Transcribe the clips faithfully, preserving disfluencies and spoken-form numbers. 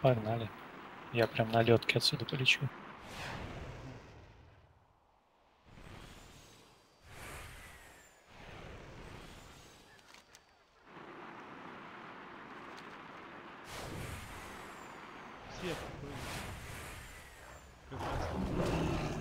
Погнали. Я прям на лёдке отсюда полечу. Свет какой. Как раз.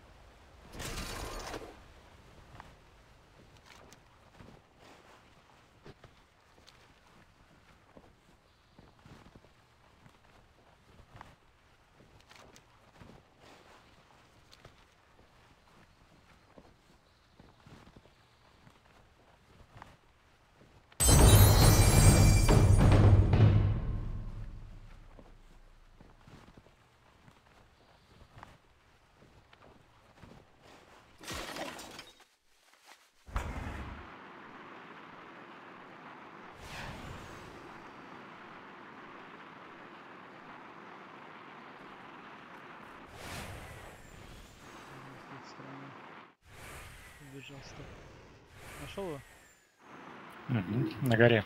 Убежал, стоп. Нашел его? Угу. На горе.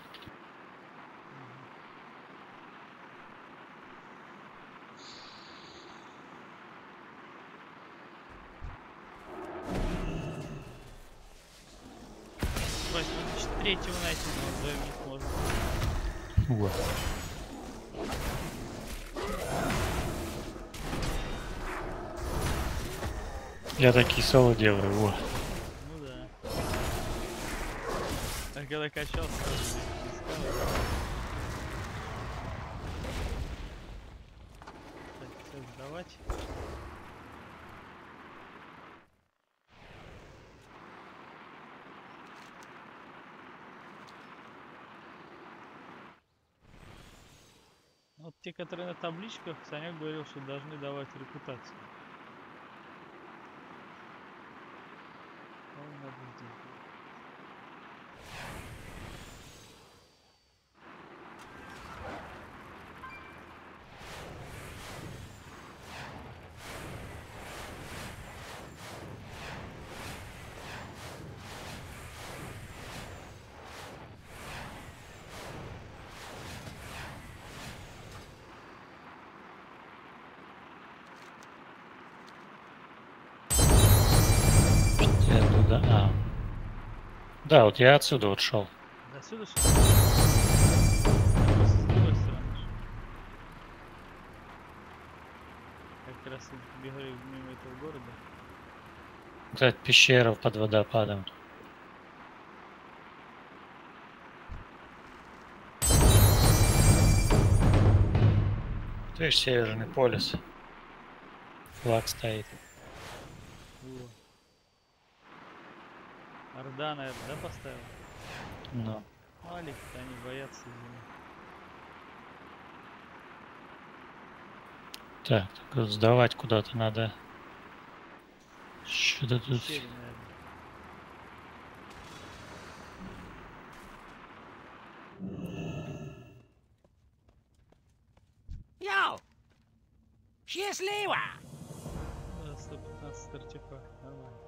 Вась, ну значит третьего найти, но вдвоем не сможем. Вот. Я такие соло делаю, во. Ну да. А когда качался, сразу искал. Так, все сдавать. Вот те, которые на табличках, Санек говорил, что должны давать репутацию. Ну, надо здесь. Я туда. А. Да, вот я отсюда вот шел. До сюда что ли? Я просто с другой стороны шел. Как раз бегали мимо этого города. Кстати, пещера под водопадом. Ты видишь, Северный полюс. Флаг стоит. О. Орда, наверное, да, поставил? Ну. Маленькие, они боятся зимы. Так, только сдавать куда-то надо. Что-то тут. Пещере, наверное. Йоу! Счастливо! Да, сто пятнадцать артефакт, нормально.